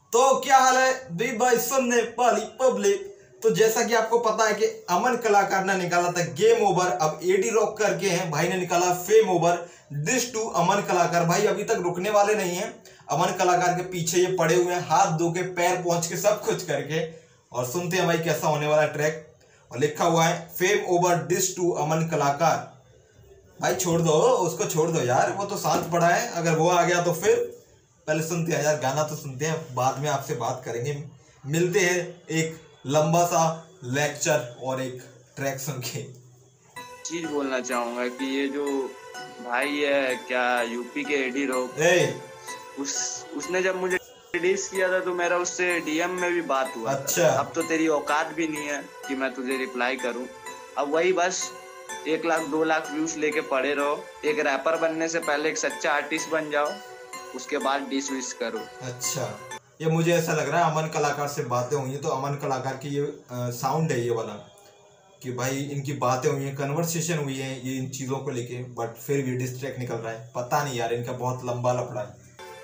तो क्या हाल है बी भाई सुनने वाली पब्लिक। तो जैसा कि आपको पता है कि अमन कलाकार ने निकाला था गेम ओवर, अब एडी रॉक करके हैं भाई ने निकाला fame over. Diss to Aman Kalakar भाई अभी तक रुकने वाले नहीं हैं। अमन कलाकार के पीछे ये पड़े हुए हैं, हाथ धो के पैर पहुंच के सब कुछ करके। और सुनते हैं भाई कैसा होने वाला ट्रैक। और लिखा हुआ है fame over diss to Aman Kalakar. भाई छोड़ दो उसको, छोड़ दो यार, वो तो शांत पड़ा है। अगर वो आ गया तो फिर पहले सुनते हैं यार, गाना तो सुनते हैं, बाद में आपसे बात करेंगे। मिलते हैं एक लंबा सा लेक्चर और एक ट्रैक सुन के। चीज बोलना चाहूंगा कि ये जो भाई है क्या यूपी के एडी रॉक, उसने जब मुझे डिस किया था तो मेरा उससे डीएम में भी बात हुआ। अच्छा। अब तो तेरी औकात भी नहीं है कि मैं तुझे रिप्लाई करूं। अब वही बस 1 लाख 2 लाख व्यूज लेके पड़े रहो। एक रैपर बनने से पहले एक सच्चा आर्टिस्ट बन जाओ, उसके बाद डिस विस करो। अच्छा, ये मुझे ऐसा लग रहा है अमन कलाकार से बातें हुई हैं तो अमन कलाकार की ये साउंड है ये वाला कि भाई इनकी बातें हुई हैं, कन्वर्सेशन हुई है ये इन चीज़ों को लेके, बट फिर भी डिस ट्रैक निकल रहा है। पता नहीं यार, इनका बहुत लंबा लफड़ा है।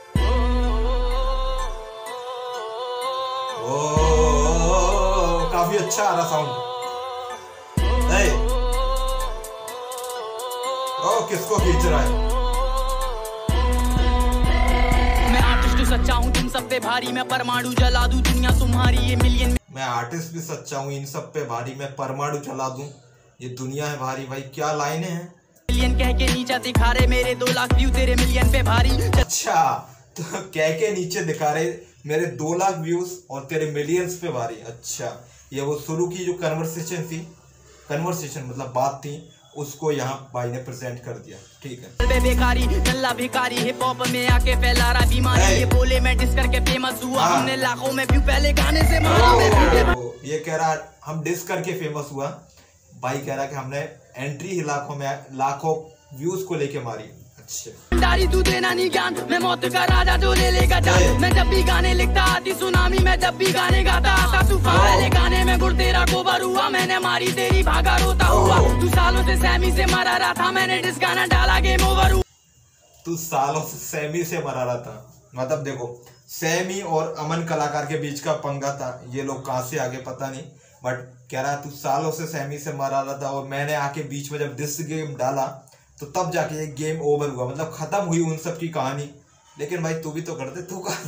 ओ काफी अच्छा आ रहा साउंड। ओ किसको खींच रहा है? सच्चा हूँ तुम सब पे भारी, मैं परमाणु जला दूं दुनिया तुम्हारी ये मिलियन। मैं आर्टिस्ट भी सच्चा हूँ इन सब पे भारी, मैं परमाणु जला दूं ये दुनिया है भारी। भाई क्या लाइनें हैं। मिलियन कह के नीचे दिखा रहे मेरे 2 लाख व्यू तेरे मिलियन पे भारी। अच्छा, तो कह के नीचे दिखा रहे मेरे 2 लाख व्यूज और तेरे मिलियंस पे भारी। अच्छा, ये वो शुरू की जो कन्वर्सेशन थी, कन्वर्सेशन मतलब बात थी, उसको यहाँ भाई ने प्रेजेंट कर दिया। ठीक है। बेकारी नल्ला भिखारी हिप हॉप में आके फैला रहा बीमारी। ये बोले मैं डिस करके फेमस हुआ, हमने लाखों में व्यू पहले गाने से मारा। ये कह रहा हम डिस करके फेमस हुआ, भाई कह रहा कि हमने एंट्री ही लाखों में लाखों व्यूज को लेके मारी। अच्छा, दारी तू देना नहीं ज्ञान, मैं मौत का राजा जो ले लेगा जान। मैं जब भी गाने लिखता आती सुनामी, मैं जब भी गाने गाता आता तूफान। पहले गाने में गुड़ तेरा कोबर हुआ, मैंने मारी तेरी भागा रोता हुआ। तू सालों से सैमी से मरा रहा था, मैंने डिस गाना डाला गेम ओवर हुआ। तू सालों से सैमी से मरा रहा था, मतलब देखो सैमी और अमन कलाकार के बीच का पंगा था। ये लोग कहाँ से आगे पता नहीं, बट कह रहा तू सालों से सैमी से मरा रहा था और मैंने आके बीच में जब डिस गेम डाला तो तब जाके ये गेम ओवर हुआ, मतलब खत्म हुई उन सब की कहानी। लेकिन भाई तू भी तो कर दे, तू कहाँ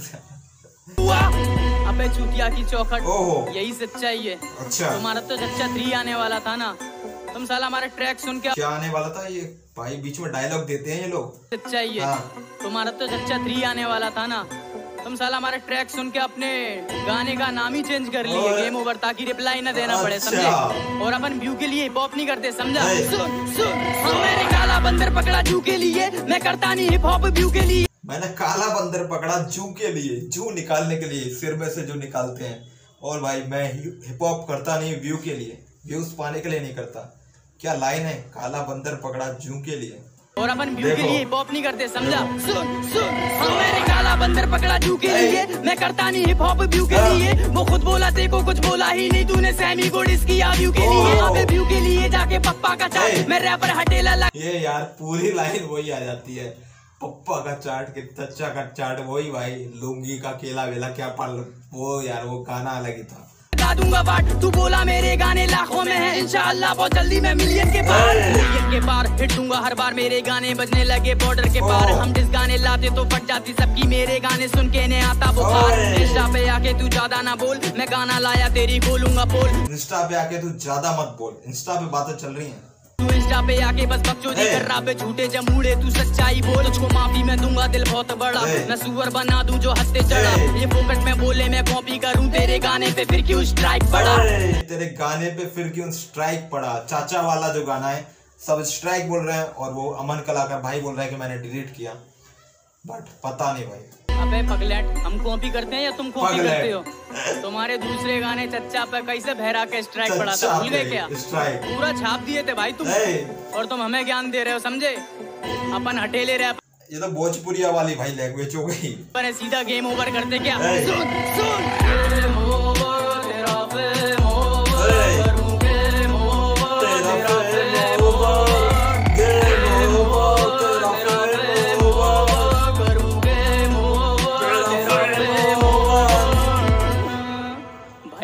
से हुआ? अबे चूतिया की चौखट, ओहो यही सच्चाई है। अच्छा, तुम्हारा तो चच्चा 3 आने वाला था ना, तुम साला हमारा ट्रैक सुन के क्या आने वाला था? ये भाई बीच में डायलॉग देते हैं ये लोग। सच्चाई है। तुम्हारा तो चच्चा 3 आने वाला था ना, तुम साला हमारा ट्रैक सुन के अपने गाने का नाम ही चेंज कर लिए गेम ओवर, ताकि रिप्लाई न देना पड़े, समझे? और अपन व्यू के लिए हिप हॉप नहीं करते, समझा? सुन मैंने काला बंदर पकड़ा जू के लिए, मैं करता नहीं हिप हॉप व्यू के लिए। मैंने काला बंदर पकड़ा जू के लिए, जू निकालने के लिए, सिर में से जो निकालते हैं। और भाई मैं हिप हॉप करता नहीं व्यू के लिए, व्यूज पाने के लिए नहीं करता। क्या लाइन है, काला बंदर पकड़ा जू के लिए, और अपन व्यू के लिए हिप हॉप नहीं करते, समझा? सुन मैंने काला बंदर पकड़ा जू के लिए, मैं करता नहीं हिप हॉप व्यू के लिए। वो खुद बोला ते को कुछ बोला ही नहीं, तूने सैमी को डिस किया व्यू के लिए। अबे व्यू के लिए जाके पप्पा का चाट, मैं रैपर हटेला लग। ये यार पूरी लाइन वही आ जाती है, पप्पा का चाट के चच्चा का चाट, वही भाई लुंगी का केला वेला क्या पाल, वो यार वो गाना अलग ही था। दूंगा बाट, तू बोला मेरे गाने लाखों में है, इंशाअल्लाह बहुत जल्दी मैं मिलियन के पार हिट दूंगा हर बार। मेरे गाने बजने लगे बॉर्डर के पार, हम जिस गाने लाते तो फट जाती सबकी, मेरे गाने सुन के ने आता बुखार। इंस्टा पे आके तू ज्यादा ना बोल, मैं गाना लाया तेरी बोलूंगा पोल। इंस्टा पे आके तू ज्यादा मत बोल, इंस्टा पे बातें चल रही हैं। तू इंस्टा पे आके बस बकचोदी कर रहा पे झूठे जमूड़े, तू सच्चाई बोल। तुझको माफी मैं दूंगा, दिल बहुत बड़ा, मैं सुअर बना दूं जो हद से चढ़ा। ये फोकट में बोले मैं कॉपी करूं तेरे गाने पे, फिर क्यों स्ट्राइक पड़ा? तेरे गाने पे फिर क्यों स्ट्राइक पड़ा? चाचा वाला जो गाना है सब स्ट्राइक बोल रहे हैं, और वो अमन कलाकार भाई बोल रहा है कि मैंने डिलीट किया, बट पता नहीं भाई। अबे पगलेट, हम कॉपी करते हैं या तुम कॉपी करते हो? तुम्हारे दूसरे गाने चच्चा पे कैसे भैरा के स्ट्राइक पड़ा था, भूल गए क्या? पूरा छाप दिए थे भाई तुम, और तुम हमें ज्ञान दे रहे हो, समझे? अपन हटेले रहे। ये तो भोजपुरिया वाली भाई लैंग्वेज हो गई। पर सीधा गेम ओवर करते क्या?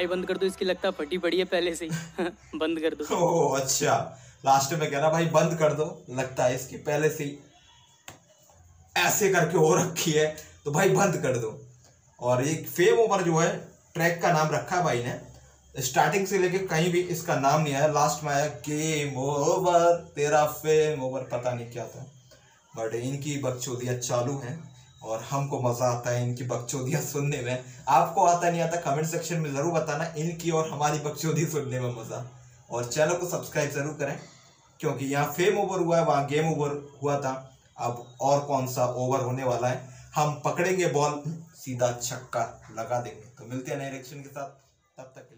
भाई बंद कर दो, इसकी लगता फटी पड़ी है पहले से ही बंद कर दो। ओह अच्छा, लास्ट में कह रहा भाई बंद कर दो, लगता है इसकी पहले से ही ऐसे करके हो रखी है, तो भाई बंद कर दो। और एक फेम ओवर जो है ट्रैक का नाम रखा है भाई ने, स्टार्टिंग से लेके कहीं भी इसका नाम नहीं आया, लास्ट में आया गेम ओवर तेरा फेम ओवर, पता नहीं क्या था। बट इनकी बकचोदियाँ चालू हैं और हमको मजा आता है इनकी बकचोदियाँ सुनने में। आपको आता नहीं आता कमेंट सेक्शन में जरूर बताना, इनकी और हमारी बकचोदी सुनने में मजा। और चैनल को सब्सक्राइब जरूर करें, क्योंकि यहाँ फेम ओवर हुआ है, वहाँ गेम ओवर हुआ था, अब और कौन सा ओवर होने वाला है। हम पकड़ेंगे बॉल, सीधा छक्का लगा देंगे। तो मिलते हैं नए रिएक्शन के साथ, तब तक